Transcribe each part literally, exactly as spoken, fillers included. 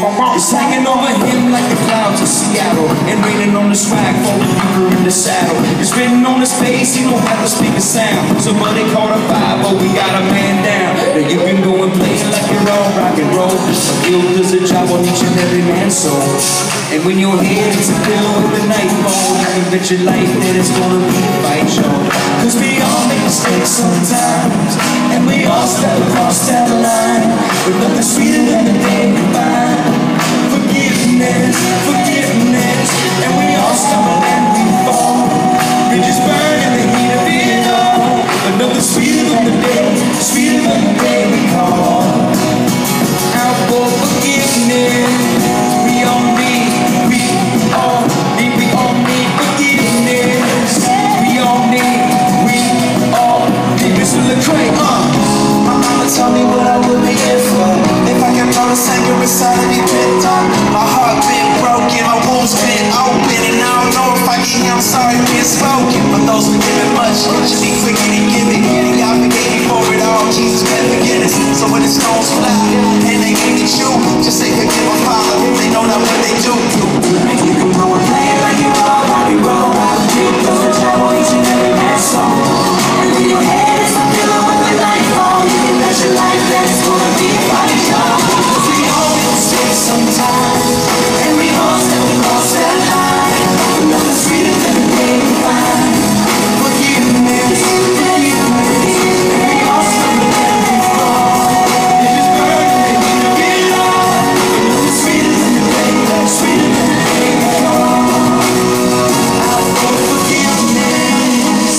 It's hanging over him like the clouds of Seattle, and raining on the swag for the people in the saddle. It's written on his face, he don't have to speak a sound. Somebody called a five, but we got a man down. Now you can go and play like you're all rock and roll. A guild does a job on each and every man's soul. And when your head is a pillow with a nightfall, you can bet your life that it's gonna be a fight, y'all. Cause we all make mistakes sometimes, and we all step across that line. But nothing sweeter than the day we find forgiveness, forgiveness. And we all stumble and we fall, bridges burn in the heat of it all. But nothing sweeter than the day, sweeter than the day we call out for forgiveness. We all need, we all need, we all need forgiveness. We all need, we all need. Mister Lecrae, uh my mama told me what I would be in for if I can throw the anger inside of me pit up. My heart been broken, my wounds been open, and I don't know if I can hear I'm sorry being spoken. But those forgiven much should be quick and giving. And God forgave me for it all, Jesus can forget us. So when the stones fly and they ain't at you, just say forgive my Father, they know not what they do. And you can go and play like you are, rock and roll. You do the job on each and every man's soul. And when your head is a pillow with the light fall, you can bet your life that it's gonna be a fight, y'all. We all make mistakes sometimes, and we all step across that line. But nothing sweeter than the day we find forgiveness, forgiveness. And we all stumble and we fall, bridges burn in the heat of it all. But nothing sweeter than the day, sweeter than the day we call out for forgiveness.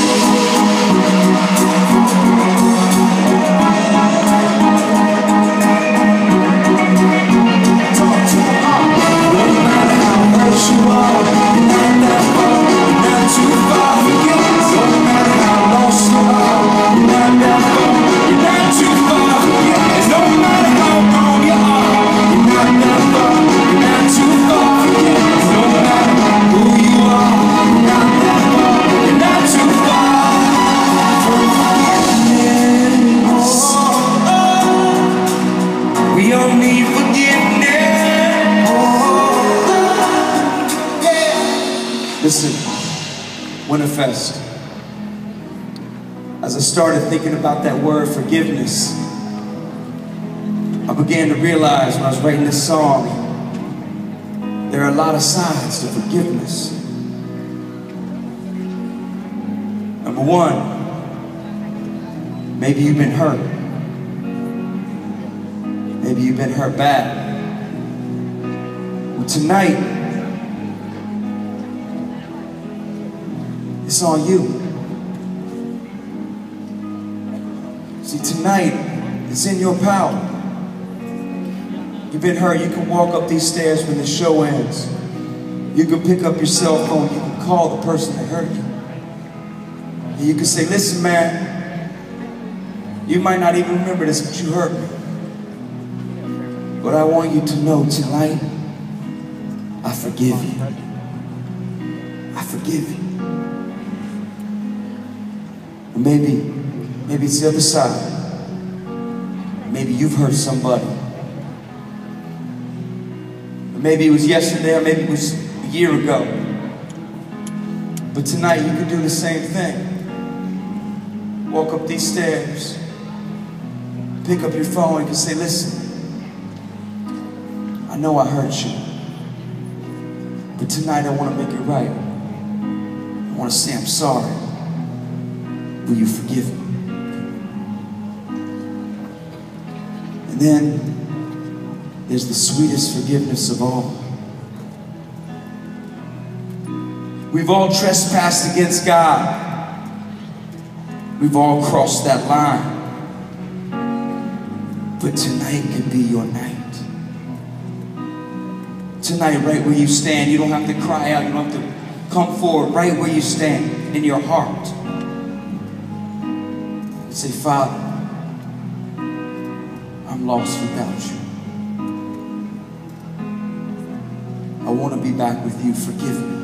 We all need forgiveness. Listen, Winterfest, as I started thinking about that word forgiveness, I began to realize when I was writing this song, there are a lot of sides to forgiveness. Number one, maybe you've been hurt. Maybe you've been hurt bad. Well, tonight, it's on you. See, tonight, it's in your power. You've been hurt, you can walk up these stairs when the show ends. You can pick up your cell phone, you can call the person that hurt you. And you can say, listen, man, you might not even remember this, but you hurt me. But I want you to know tonight, I forgive you. I forgive you. And maybe, maybe it's the other side. Maybe you've hurt somebody. Or maybe it was yesterday, or maybe it was a year ago. But tonight you can do the same thing. Walk up these stairs, pick up your phone, and you can say, listen, I know I hurt you, but tonight I want to make it right. I want to say I'm sorry. Will you forgive me? And then there's the sweetest forgiveness of all. We've all trespassed against God. We've all crossed that line. But tonight could be your night. Tonight, right where you stand, you don't have to cry out, you don't have to come forward. Right where you stand, in your heart, say, Father, I'm lost without you. I want to be back with you. Forgive me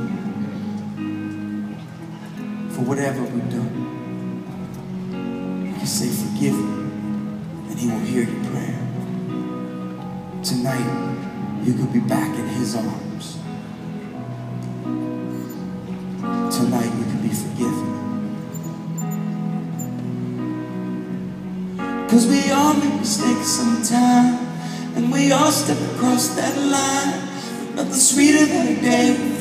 for whatever we've done. You can say, forgive me, and he will hear your prayer. Tonight, you could be back in his arms. Tonight, you could be forgiven. Cause we all make mistakes sometime, and we all step across that line. But nothing sweeter than a day